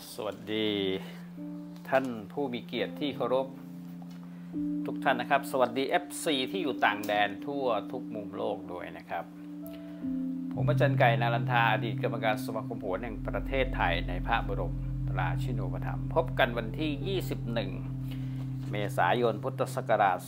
สวัสดีท่านผู้มีเกียรติที่เคารพทุกท่านนะครับสวัสดี FC ที่อยู่ต่างแดนทั่วทุกมุมโลกด้วยนะครับผมอาจารย์ไก่นารันทาอดีตกรรมการสมาคมโหรแห่งประเทศไทยในพระบรมราชินูปถัมภ์พบกันวันที่ 21 เมษายนพุทธศักราช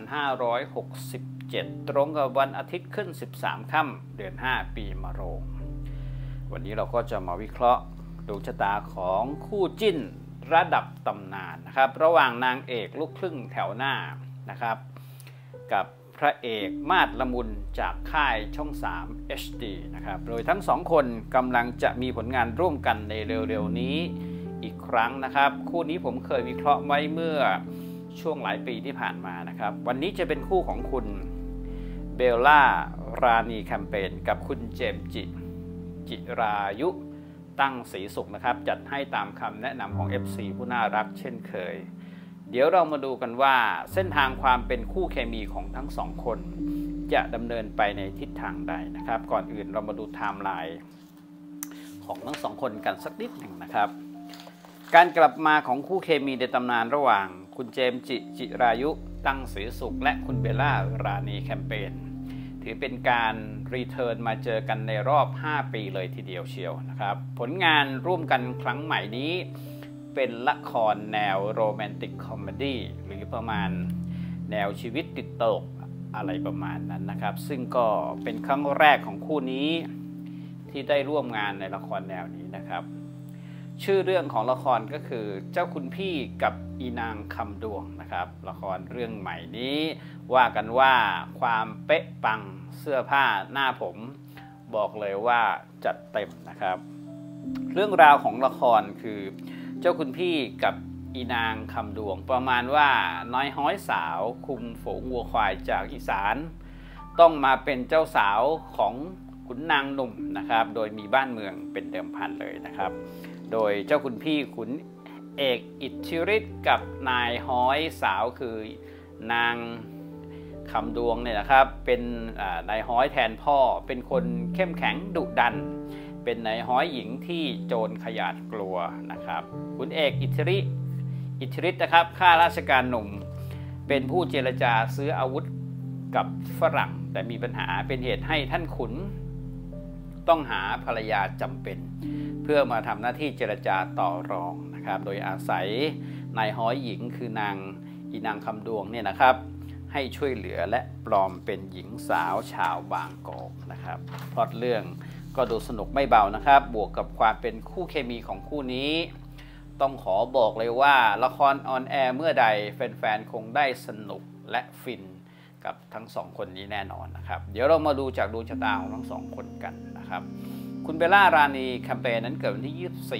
2567 ตรงกับวันอาทิตย์ขึ้น 13 ค่ำเดือน 5 ปีมะโรงวันนี้เราก็จะมาวิเคราะห์ดวงชะตาของคู่จิ้นระดับตำนานนะครับระหว่างนางเอกลูกครึ่งแถวหน้านะครับกับพระเอกมาดละมุนจากค่ายช่อง 3 HD นะครับโดยทั้งสองคนกำลังจะมีผลงานร่วมกันในเร็วๆนี้อีกครั้งนะครับคู่นี้ผมเคยวิเคราะห์ไว้เมื่อช่วงหลายปีที่ผ่านมานะครับวันนี้จะเป็นคู่ของคุณเบลล่ารานีแคมเปญกับคุณเจมส์จิรายุตั้งศรีสุขนะครับจัดให้ตามคำแนะนำของ FC ผู้น่ารักเช่นเคยเดี๋ยวเรามาดูกันว่าเส้นทางความเป็นคู่เคมีของทั้งสองคนจะดำเนินไปในทิศทางใดนะครับก่อนอื่นเรามาดูไทม์ไลน์ของทั้งสองคนกันสักนิดหนึ่งนะครับการกลับมาของคู่เคมีในตำนานระหว่างคุณเจมส์จิรายุตั้งศรีสุขและคุณเบลล่ารานีแคมเปญถือเป็นการรีเทิร์นมาเจอกันในรอบ5 ปีเลยทีเดียวเชียวนะครับผลงานร่วมกันครั้งใหม่นี้เป็นละครแนวโรแมนติกคอมเมดี้หรือประมาณแนวชีวิตติดตลกอะไรประมาณนั้นนะครับซึ่งก็เป็นครั้งแรกของคู่นี้ที่ได้ร่วมงานในละครแนวนี้นะครับชื่อเรื่องของละครก็คือเจ้าคุณพี่กับอีนางคำดวงนะครับละครเรื่องใหม่นี้ว่ากันว่าความเป๊ะปังเสื้อผ้าหน้าผมบอกเลยว่าจัดเต็มนะครับเรื่องราวของละครคือเจ้าคุณพี่กับอีนางคำดวงประมาณว่าน้อยฮ้อยสาวคุมฝูงวัวควายจากอีสานต้องมาเป็นเจ้าสาวของขุนนางหนุ่มนะครับโดยมีบ้านเมืองเป็นเดิมพันเลยนะครับโดยเจ้าคุณพี่ขุนเอกอิทธิฤทธิ์กับนายฮ้อยสาวคือนางคำดวงเนี่ยนะครับเป็นนายฮ้อยแทนพ่อเป็นคนเข้มแข็งดุดันเป็นนายฮ้อยหญิงที่โจรขยาดกลัวนะครับขุนเอกอิทธิฤทธิ์นะครับข้าราชการหนุ่มเป็นผู้เจรจาซื้ออาวุธกับฝรั่งแต่มีปัญหาเป็นเหตุให้ท่านขุนต้องหาภรรยาจำเป็นเพื่อมาทำหน้าที่เจรจาต่อรองนะครับโดยอาศัยนายฮ้อยหญิงคือนางอีนางคำดวงเนี่ยนะครับให้ช่วยเหลือและปลอมเป็นหญิงสาวชาวบางกอกนะครับพล็อตเรื่องก็ดูสนุกไม่เบานะครับบวกกับความเป็นคู่เคมีของคู่นี้ต้องขอบอกเลยว่าละครออนแอร์เมื่อใดแฟนๆคงได้สนุกและฟินกับทั้งสองคนนี้แน่นอนนะครับเดี๋ยวเรามาดูจากดวงชะตาของทั้งสองคนกันนะครับคุณเบลล่ารานีแคมเปญนั้นเกิดวันที่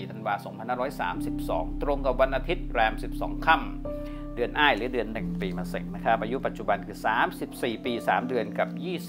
24 ธันวาคม 2532 ตรงกับวันอาทิตย์แรม 12 ค่ำเดือนอ้ายหรือเดือน1 ปีมะเส็งนะครับอายุปัจจุบันคือ34 ปี 3 เดือนกับ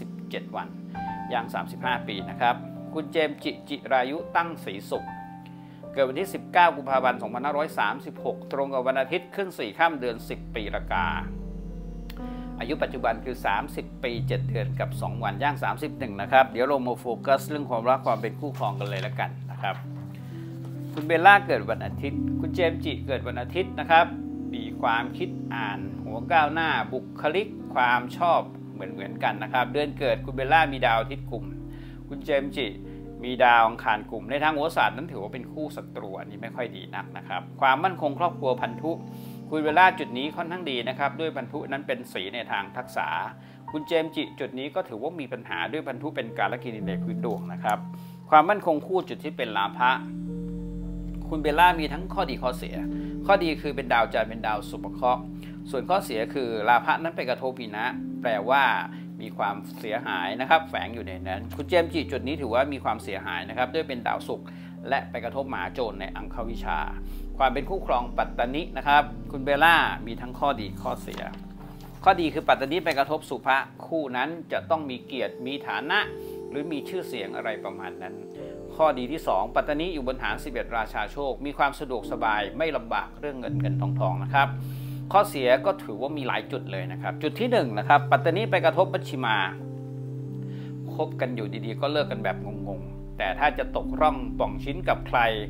27 วันย่าง 35 ปีนะครับคุณเจมส์จิรายุตั้งศรีสุขเกิดวันที่ 19 กุมภาพันธ์ 2536 ตรงกับวันอาทิตย์ขึ้น 4 ค่ำเดือน 10 ปีละกาอายุปัจจุบันคือ30 ปี 7 เดือนกับ 2 วันย่าง 31 นะครับเดี๋ยวเรามาโฟกัสเรื่องความรักความเป็นคู่ครองกันเลยละกันนะครับคุณเบลล่าเกิดวันอาทิตย์คุณเจมส์จิเกิดวันอาทิตย์นะครับมีความคิดอ่านหัวก้าวหน้าบุคลิกความชอบเหมือนกันนะครับเดือนเกิดคุณเบลล่ามีดาวอาทิตย์กลุ่มคุณเจมส์จิมีดาวอังคารกลุ่มในทางโหราศาสตร์นั้นถือว่าเป็นคู่ศัตรูอันนี้ไม่ค่อยดีนักนะครับความมั่นคงครอบครัวพันธุคุณเบลล่าจุดนี้ค่อนข้างดีนะครับด้วยพันธุนั้นเป็นสีในทางทักษะคุณเจมส์จิจุดนี้ก็ถือว่ามีปัญหาด้วยพันธุเป็นกาลกินีในพื้นดวงนะครับความมั่นคงคู่จุดที่เป็นลาภะคุณเบลล่ามีทั้งข้อดีข้อเสียข้อดีคือเป็นดาวจันทร์เป็นดาวสุภเคราะห์ส่วนข้อเสียคือลาภะนั้นไปกระทบปีนะแปลว่ามีความเสียหายนะครับแฝงอยู่ในนั้นคุณเจมส์จิจุดนี้ถือว่ามีความเสียหายนะครับด้วยเป็นดาวศุกร์และไปกระทบมหาโจรในอังควิชาความเป็นคู่ครองปัตตนินะครับคุณเบลล่ามีทั้งข้อดีข้อเสียข้อดีคือปัตตนิไปกระทบสุภะคู่นั้นจะต้องมีเกียรติมีฐานะหรือมีชื่อเสียงอะไรประมาณนั้นข้อดีที่2ปัตตนิอยู่บนฐาน11ราชาโชคมีความสะดวกสบายไม่ลำบากเรื่องเงินทองนะครับข้อเสียก็ถือว่ามีหลายจุดเลยนะครับจุดที่1นะครับปัตตนิไปกระทบมัชฌิมาคบกันอยู่ดีๆก็เลิกกันแบบงงๆแต่ถ้าจะตกร่องป่องชิ้นกับใคร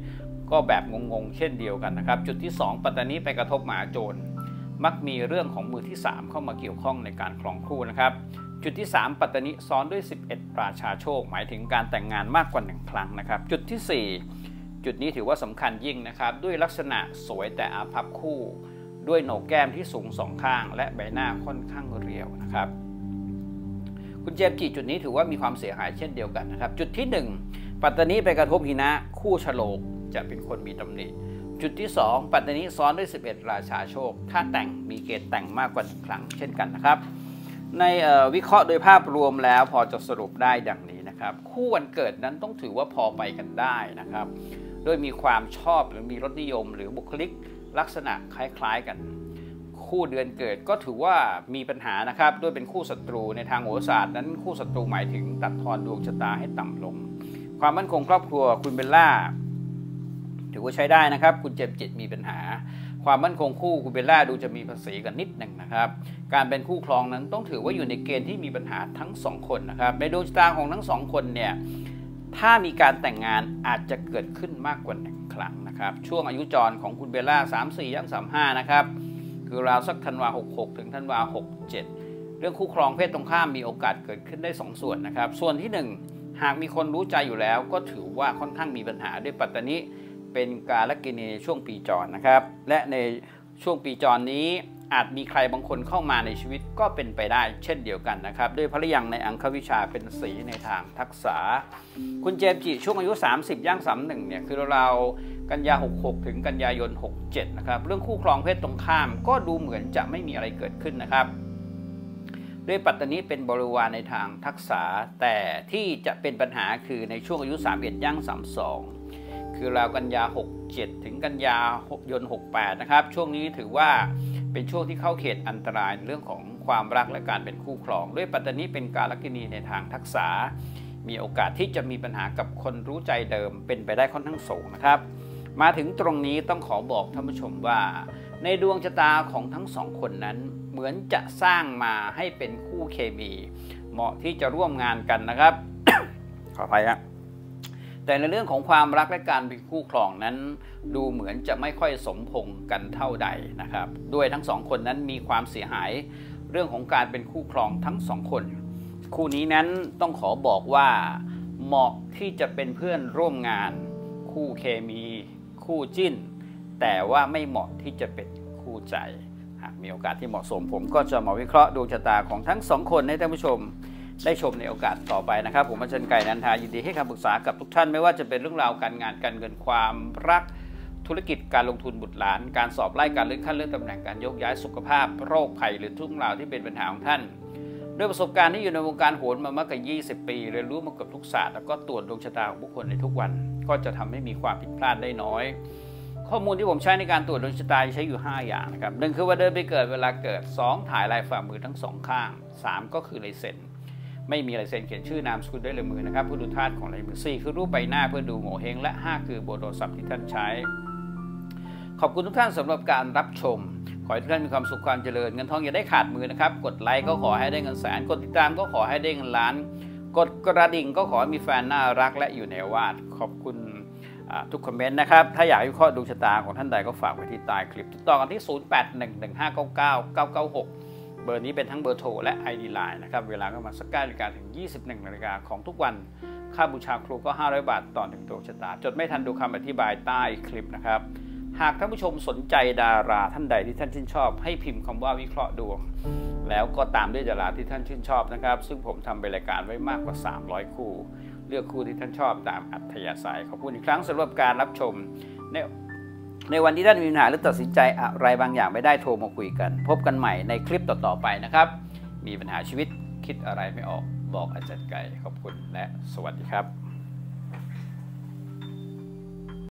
ก็แบบงงๆเช่นเดียวกันนะครับจุดที่2ปัตตานีไปกระทบมหาโจรมักมีเรื่องของมือที่3เข้ามาเกี่ยวข้องในการครองคู่นะครับจุดที่3ปัตตานีซ้อนด้วย11ราชาโชคหมายถึงการแต่งงานมากกว่า1ครั้งนะครับจุดที่4จุดนี้ถือว่าสำคัญยิ่งนะครับด้วยลักษณะสวยแต่อาภัพคู่ด้วยโหนกแก้มที่สูง2ข้างและใบหน้าค่อนข้างเรียวนะครับคุณเจมส์จิจุดนี้ถือว่ามีความเสียหายเช่นเดียวกันนะครับจุดที่1ปัตตานีไปกระทบหินะคู่ฉลกจะเป็นคนมีตำหนิจุดที่2ปัตตานีซ้อนด้วย11ราชาโชคถ้าแต่งมีเกณฑ์แต่งมากกว่า1ครั้งเช่นกันนะครับในวิเคราะห์โดยภาพรวมแล้วพอจะสรุปได้ดังนี้นะครับคู่วันเกิดนั้นต้องถือว่าพอไปกันได้นะครับโดยมีความชอบหรือมีรสนิยมหรือบุคลิกลักษณะคล้ายๆกันคู่เดือนเกิดก็ถือว่ามีปัญหานะครับด้วยเป็นคู่ศัตรูในทางโหราศาสตร์นั้นคู่ศัตรูหมายถึงตัดทอนดวงชะตาให้ต่ำลงความมั่นคงครอบครัวคุณเบลล่าถือว่าใช้ได้นะครับคุณเจมส์จิมีปัญหาความมั่นคงคู่คุณเบลล่าดูจะมีภาษีกันนิดหนึ่งนะครับการเป็นคู่ครองนั้นต้องถือว่าอยู่ในเกณฑ์ที่มีปัญหาทั้ง2คนนะครับในดวงชะตาของทั้ง2คนเนี่ยถ้ามีการแต่งงานอาจจะเกิดขึ้นมากกว่า1ครั้งนะครับช่วงอายุจรของคุณเบลล่า34ย่าง35นะครับคือราวสักธันวา66ถึงธันวา67เรื่องคู่ครองเพศตรงข้ามมีโอกาสเกิดขึ้นได้2ส่วนนะครับส่วนที่1หากมีคนรู้ใจอยู่แล้วก็ถือว่าค่อนข้างมีปัญหาด้วยปัตตานีเป็นกาลกินีในช่วงปีจรนะครับและในช่วงปีจรนี้อาจมีใครบางคนเข้ามาในชีวิตก็เป็นไปได้เช่นเดียวกันนะครับด้วยพระยังในอังควิชาเป็นสีในทางทักษะคุณเจมส์จิช่วงอายุ30ย่าง31เนี่ยคือเรากันยา66ถึงกันยายน67นะครับเรื่องคู่ครองเพศตรงข้ามก็ดูเหมือนจะไม่มีอะไรเกิดขึ้นนะครับด้วยปัตตานีเป็นบริวารในทางทักษะแต่ที่จะเป็นปัญหาคือในช่วงอายุ31ย่าง32คือราวกันยา67ถึงกันยายน68นะครับช่วงนี้ถือว่าเป็นช่วงที่เข้าเขตอันตรายในเรื่องของความรักและการเป็นคู่ครองด้วยปัตตานีเป็นกาลกินีในทางทักษะมีโอกาสที่จะมีปัญหากับคนรู้ใจเดิมเป็นไปได้ค่อนข้างสูงนะครับมาถึงตรงนี้ต้องขอบอกท่านผู้ชมว่าในดวงชะตาของทั้ง2คนนั้นเหมือนจะสร้างมาให้เป็นคู่เคมีเหมาะที่จะร่วมงานกันนะครับ ขออภัยครับแต่ในเรื่องของความรักและการเป็นคู่ครองนั้นดูเหมือนจะไม่ค่อยสมพงษ์กันเท่าใดนะครับด้วยทั้ง2คนนั้นมีความเสียหายเรื่องของการเป็นคู่ครองทั้ง2คนคู่นี้นั้นต้องขอบอกว่าเหมาะที่จะเป็นเพื่อนร่วมงานคู่เคมีคู่จิ้นแต่ว่าไม่เหมาะที่จะเป็นคู่ใจหากมีโอกาสที่เหมาะสมผมก็จะมาวิเคราะห์ดวงชะตาของทั้ง2คนให้ท่านผู้ชมได้ชมในโอกาสต่อไปนะครับผมอาจารย์ไก่นันทายินดีให้คำปรึกษากับทุกท่านไม่ว่าจะเป็นเรื่องราวการงานการเงินความรักธุรกิจการลงทุนบุตรหลานการสอบไล่การเลื่อนขั้นเลื่อนตำแหน่งการยกย้ายสุขภาพโรคภัยหรือทุกเรื่องราวที่เป็นปัญหาของท่านด้วยประสบการณ์ที่อยู่ในวงการโหรมามากกว่า20 ปีเรียนรู้มาเกือบทุกศาสตร์แล้วก็ตรวจดวงชะตาของบุคคลในทุกวันก็จะทำให้มีความผิดพลาดได้น้อยข้อมูลที่ผมใช้ในการตรวจดวงชะตาใช้อยู่5อย่างนะครับ1คือว่าเดินไปเกิดเวลาเกิด2ถ่ายลายฝ่ามือทั้ง2ข้าง3ก็คือลายเซ็นไม่มีลายเซ็นเขียนชื่อนามสกุลด้วยลายมือนะครับผู้ดูธาตุของลายมือ4คือรูปใบหน้าเพื่อดูโง่เฮงและ5คือเบอร์โทรศัพท์ที่ท่านใช้ขอบคุณทุกท่านสำหรับการรับชมขอให้ทุกท่านมีความสุขความเจริญเงินทองอย่าได้ขาดมือนะครับกดไลค์ก็ขอให้ได้เงินแสนกดติดตามก็ขอให้ได้เงินล้านกดกระดิ่งก็ขอให้มีแฟนน่ารักและอยู่ในวาดขอบคุณทุกคอมเมนต์นะครับถ้าอยากวิเคราะห์ดวงชะตาของท่านใดก็ฝากไว้ที่ใต้คลิปติดต่อกันที่0811599996เบอร์นี้เป็นทั้งเบอร์โทรและ ID Line นะครับเวลาก็มาสัก 9 นาฬิกาถึง 21 นาฬิกาของทุกวันค่าบูชาครูก็500 บาทต่อ1ดวงชะตาจดไม่ทันดูคำอธิบายใต้คลิปนะครับหากท่านผู้ชมสนใจดาราท่านใดที่ท่านชื่นชอบให้พิมพ์คำว่าวิเคราะห์ดวงแล้วก็ตามด้วยดาราที่ท่านชื่นชอบนะครับซึ่งผมทำเป็นรายการไว้มากกว่า300คู่เลือกคู่ที่ท่านชอบตามอัธยาศัยขอบคุณอีกครั้งสำหรับการรับชมในวันที่ท่านมีปัญหาหรือตัดสินใจอะไรบางอย่างไม่ได้โทรมาคุยกันพบกันใหม่ในคลิปต่อๆไปนะครับมีปัญหาชีวิตคิดอะไรไม่ออกบอกอาจารย์ไก่ขอบคุณและสวัสดีครับ